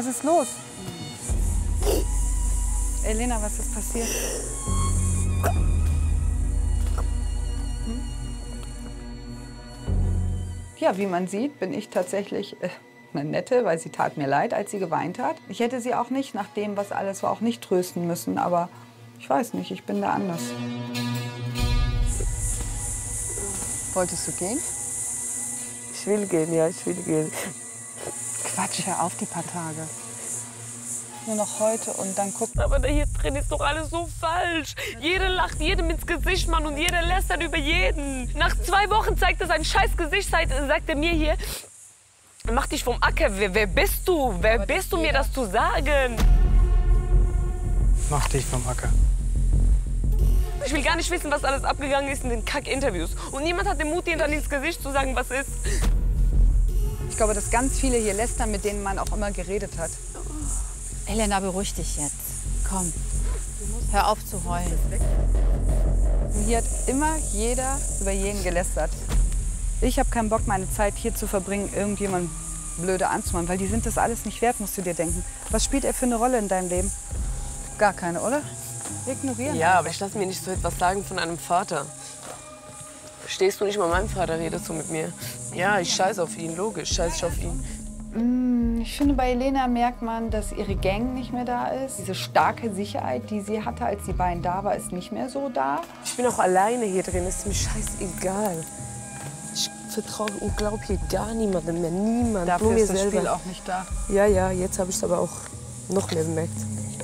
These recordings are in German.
Was ist los? Elena, was ist passiert? Ja, wie man sieht, bin ich tatsächlich eine Nette, weil sie tat mir leid, als sie geweint hat. Ich hätte sie auch nicht, nach dem, was alles war, auch nicht trösten müssen. Aber ich weiß nicht, ich bin da anders. Wolltest du gehen? Ich will gehen, ja, ich will gehen. Quatsch, hör auf die paar Tage. Nur noch heute und dann gucken. Aber da hier drin ist doch alles so falsch. Jeder lacht jedem ins Gesicht, Mann, und jeder lästert über jeden. Nach 2 Wochen zeigt er sein scheiß Gesicht, sagt er mir hier, mach dich vom Acker. Wer bist du? Wer bist du, mir das zu sagen? Mach dich vom Acker. Ich will gar nicht wissen, was alles abgegangen ist in den Kack-Interviews. Und niemand hat den Mut, dir dann ins Gesicht zu sagen, was ist. Ich glaube, dass ganz viele hier lästern, mit denen man auch immer geredet hat. Elena, beruhig dich jetzt. Komm, hör auf zu heulen. Hier hat immer jeder über jeden gelästert. Ich habe keinen Bock, meine Zeit hier zu verbringen, irgendjemand blöde anzumachen, weil die sind das alles nicht wert, musst du dir denken. Was spielt er für eine Rolle in deinem Leben? Gar keine, oder? Ignorieren. Ja, aber ich lasse mir nicht so etwas sagen von einem Vater. Verstehst du, nicht mal mein Vater redet so mit mir. Ja, ich scheiße auf ihn, logisch, scheiße ich auf ihn. Ich finde, bei Elena merkt man, dass ihre Gang nicht mehr da ist. Diese starke Sicherheit, die sie hatte, als die beiden da war, ist nicht mehr so da. Ich bin auch alleine hier drin, ist mir scheißegal. Ich vertraue und glaube hier gar niemandem mehr, niemand. Dafür nur mir ist das selber. Spiel auch nicht da. Ja, ja, jetzt habe ich es aber auch noch mehr bemerkt.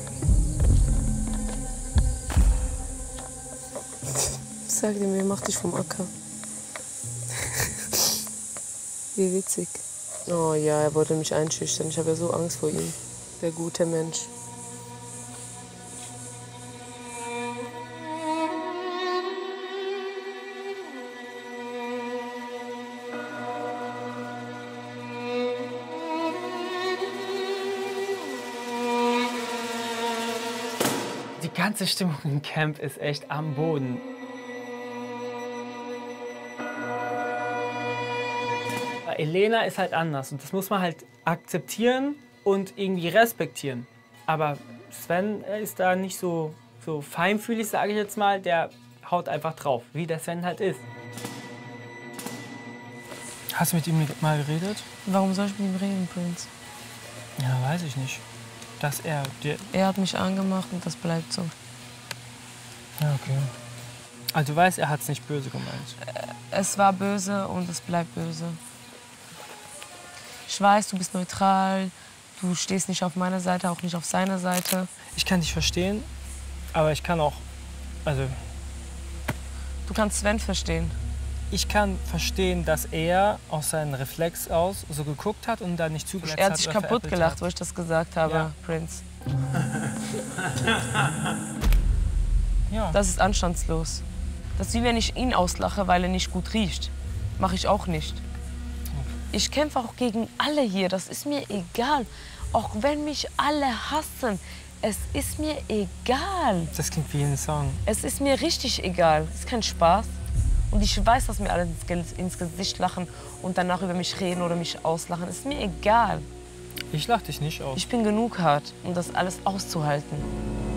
Sag dir mir, mach dich vom Acker. Wie witzig. Oh ja, er wollte mich einschüchtern. Ich habe ja so Angst vor ihm. Der gute Mensch. Die ganze Stimmung im Camp ist echt am Boden. Elena ist halt anders und das muss man halt akzeptieren und irgendwie respektieren. Aber Sven ist da nicht so feinfühlig, sage ich jetzt mal. Der haut einfach drauf, wie der Sven halt ist. Hast du mit ihm mal geredet? Warum soll ich mit ihm reden, Prinz? Ja, weiß ich nicht. Dass er dir... Er hat mich angemacht und das bleibt so. Ja, okay. Also du weißt, er hat es nicht böse gemeint. Es war böse und es bleibt böse. Ich weiß, du bist neutral, du stehst nicht auf meiner Seite, auch nicht auf seiner Seite. Ich kann dich verstehen, aber ich kann auch, also... Du kannst Sven verstehen. Ich kann verstehen, dass er aus seinem Reflex aus so geguckt hat und dann nicht zugelassen hat. Er hat sich kaputt gelacht, wo ich das gesagt habe, Ja. Prinz. Ja. Das ist anstandslos. Das ist wie wenn ich ihn auslache, weil er nicht gut riecht. Mache ich auch nicht. Ich kämpfe auch gegen alle hier, das ist mir egal. Auch wenn mich alle hassen, es ist mir egal. Das klingt wie ein Song. Es ist mir richtig egal, es ist kein Spaß. Und ich weiß, dass mir alle ins Gesicht lachen und danach über mich reden oder mich auslachen. Es ist mir egal. Ich lach dich nicht aus. Ich bin genug hart, um das alles auszuhalten.